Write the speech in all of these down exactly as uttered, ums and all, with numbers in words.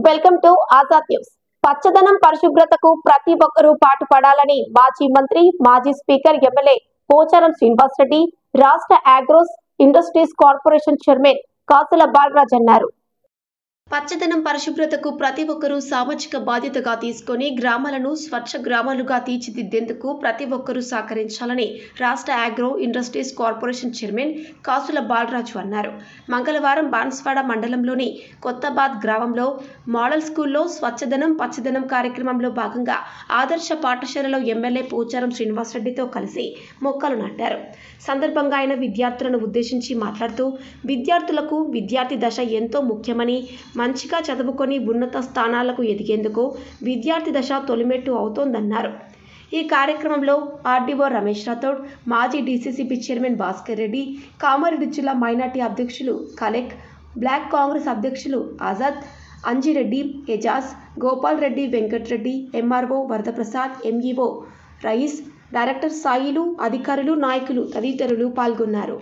Welcome to Azad news. పచ్చదనం పరిశుభ్రతకు ప్రతి ఒక్కరూ పాటుపడాలని మాజీ మంత్రి, మాజీ స్పీకర్, ఎమ్మెల్యే పోచారం శ్రీనివాసరెడ్డి, రాష్ట్ర అగ్రోస్ ఇండస్ట్రీస్ కార్పొరేషన్ చైర్మన్ కాసుల బాలరాజ్ అన్నారు. పచ్చదనం పరిశుభ్రతకు ప్రతి ఒక్కరూ సామాజిక బాధ్యతగా తీసుకుని గ్రామాలను స్వచ్ఛ గ్రామాలుగా తీర్చిదిద్దేందుకు ప్రతి ఒక్కరూ సహకరించాలని రాష్ట్ర అగ్రో ఇండస్ట్రీస్ కార్పొరేషన్ చైర్మన్ కాసుల బాలరాజు అన్నారు. మంగళవారం బాన్స్వాడ మండలంలోని కొత్తబాద్ గ్రామంలో మోడల్ స్కూల్లో స్వచ్ఛదనం పచ్చదనం కార్యక్రమంలో భాగంగా ఆదర్శ పాఠశాలలో ఎమ్మెల్యే పోచారం శ్రీనివాసరెడ్డితో కలిసి మొక్కలు నాటారు. సందర్భంగా ఆయన విద్యార్థులను ఉద్దేశించి మాట్లాడుతూ విద్యార్థులకు విద్యార్థి దశ ఎంతో ముఖ్యమని, మంచిగా చదువుకొని ఉన్నత స్థానాలకు ఎదిగేందుకు విద్యార్థి దశ తొలిమెట్టు అవుతోందన్నారు. ఈ కార్యక్రమంలో ఆర్డీఓ రమేష్ రాథోడ్, మాజీ డీసీసీబీ చైర్మన్ భాస్కర్ రెడ్డి, కామారెడ్డి జిల్లా మైనార్టీ అధ్యక్షులు కలెక్, బ్లాక్ కాంగ్రెస్ అధ్యక్షులు Azad, Anjireddy, Ejaz, Gopal Reddy, Venkatreddy, MRO Varadaprasad, MEO Raees, director Sailu, అధికారులు, నాయకులు తదితరులు పాల్గొన్నారు.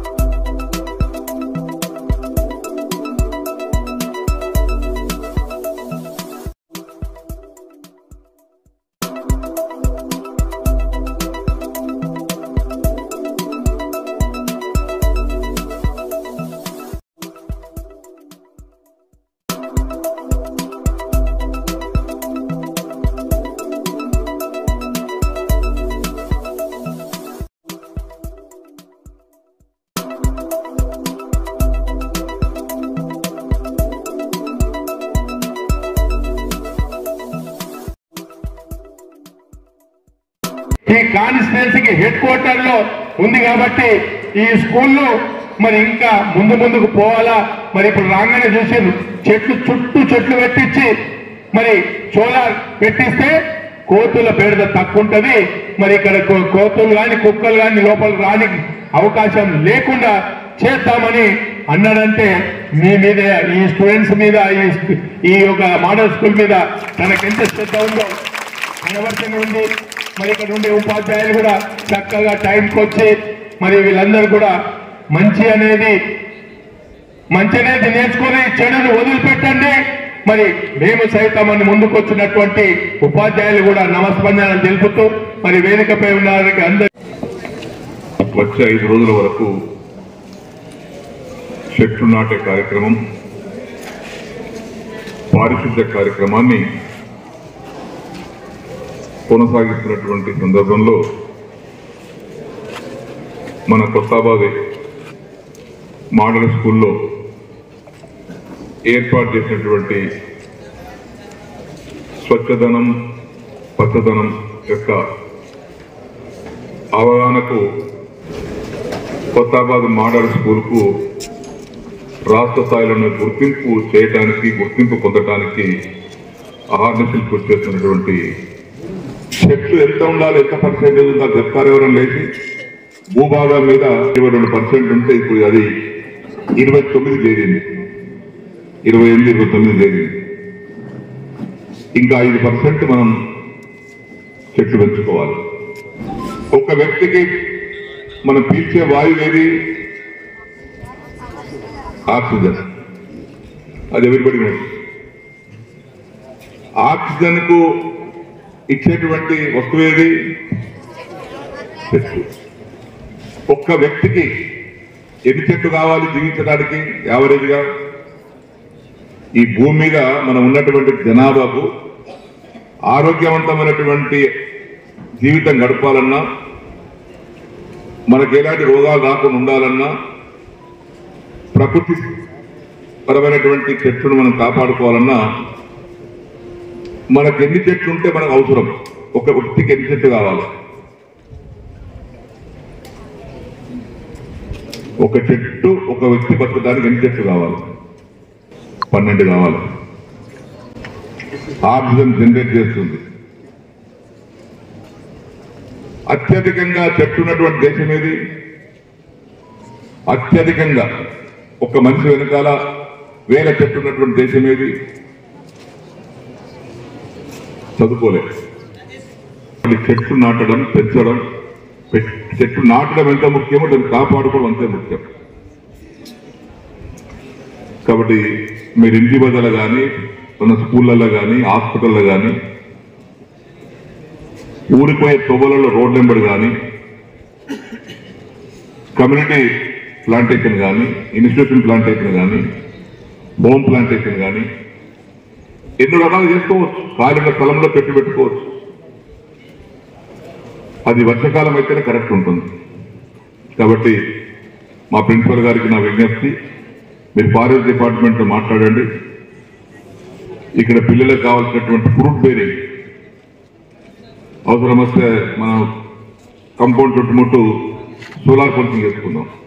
ఈ కాన్స్టిట్యున్సీకి హెడ్ క్వార్టర్ లో ఉంది కాబట్టి ఈ స్కూల్లో మరి ఇంకా ముందు ముందుకు పోవాలా. మరి ఇప్పుడు రాగానే చూసారు చెట్లు చుట్టూ చెట్లు పెట్టించి మరి సోలార్ పెట్టిస్తే కోతుల బెడద తక్కువ ఉంటుంది. మరి ఇక్కడ కోతులు కానీ కుక్కలు కానీ లోపలికి రాని అవకాశం లేకుండా చేద్దామని అన్నాడంటే మీ మీద, ఈ స్టూడెంట్స్ మీద, ఈ యొక్క మోడల్ స్కూల్ మీద తనకెంత శ్రద్ధ ఉందో కనబడుతూనే ఉంది. మరి ఇక్కడ ఉండే ఉపాధ్యాయులు కూడా చక్కగా టైంకి వచ్చి మరి వీళ్ళందరూ కూడా మంచి అనేది మంచి అనేది నేర్చుకుని చెడును వదిలిపెట్టండి. మరి మేము సైతం అని ముందుకు వచ్చినటువంటి ఉపాధ్యాయులు కూడా నమస్కారాలు తెలుపుతూ మరి వేదికపై ఉన్న వారికి అందరూ వచ్చే ఐదు రోజుల వరకు చెట్లు నాటే కార్యక్రమం, పారిశుద్ధ్య కార్యక్రమాన్ని కొనసాగిస్తున్నటువంటి సందర్భంలో మన కొత్తబాద్ మోడల్ స్కూల్లో ఏర్పాటు చేసినటువంటి స్వచ్ఛదనం పచ్చదనం యొక్క అవగాహనకు కొత్తబాద్ మోడల్ స్కూల్కు రాష్ట్ర స్థాయిలో గుర్తింపు చేయడానికి, గుర్తింపు పొందడానికి అహర్నిశలు కృషి చేస్తున్నటువంటి చెట్లు ఎంత ఉండాలి, ఎంత పర్సెంటేజ్ ఉందా చెప్తారు ఎవరైనా లేచి. భూభాగం మీద ఇరవై రెండు పర్సెంట్ ఉంటే ఇప్పుడు అది ఇరవై తొమ్మిది చేరింది, ఇరవై ఎనిమిది ఇరవై తొమ్మిది చేరింది. ఇంకా ఐదు పర్సెంట్ మనం చెట్లు పెంచుకోవాలి. ఒక వ్యక్తికి మనం పీల్చే వాయువు ఏది? ఆక్సిజన్. అది ఎవరిబడి ఆక్సిజన్ కు ఇచ్చేటువంటి వస్తువు ఏది? చెట్లు. ఒక్క వ్యక్తికి ఎన్ని చెట్లు కావాలి జీవించడానికి యావరేజ్గా? ఈ భూమి మీద మనం ఉన్నటువంటి జనాభాకు ఆరోగ్యవంతమైనటువంటి జీవితం గడపాలన్నా, మనకు ఎలాంటి రోగాలు రాకుండా ఉండాలన్నా, ప్రకృతి పరమైనటువంటి చెట్లను మనం కాపాడుకోవాలన్నా మనకు ఎన్ని చెట్లు ఉంటే మనకు అవసరం? ఒక వ్యక్తికి ఎన్ని చెట్లు కావాలి? ఒక చెట్టు ఒక వ్యక్తి బతకడానికి ఎన్ని చెట్లు కావాలి? పన్నెండు కావాలి. ఆక్సిజన్ జనరేట్ చేస్తుంది. అత్యధికంగా చెట్లు ఉన్నటువంటి దేశం ఏది? అత్యధికంగా ఒక మనిషి వెనకాల వేల చెట్లు ఉన్నటువంటి దేశం ఏది? చదువుకోలేదు. చెట్లు నాటడం, పెంచడం, చెట్లు నాటడం ఎంత ముఖ్యమో దాన్ని కాపాడుకోవడం అంతే ముఖ్యం. కాబట్టి మీరు ఇంటి బదులు కానీ మన స్కూళ్ళల్లో కానీ హాస్పిటల్లో కానీ ఊరిపోయే తొవ్వలలో రోడ్ల వెంబడి కానీ కమ్యూనిటీ ప్లాంటేషన్ కానీ ఇన్స్టిట్యూషన్ ప్లాంటేషన్ కానీ హోమ్ ప్లాంటేషన్ కానీ ఎన్నో రకాలు చేసుకోవచ్చు. ఖాళీల స్థలంలో పెట్టి పెట్టుకోవచ్చు. అది వర్షాకాలం అయితేనే కరెక్ట్ ఉంటుంది. కాబట్టి మా ప్రిన్సిపల్ గారికి నా విజ్ఞప్తి, మీరు ఫారెస్ట్ డిపార్ట్మెంట్ మాట్లాడండి. ఇక్కడ పిల్లలకు కావాల్సినటువంటి ఫ్రూట్ బేరింగ్ అవసరం వస్తే మనం కంపౌండ్ చుట్టుముట్టు సోలార్ ఫెన్సింగ్ చేసుకుందాం.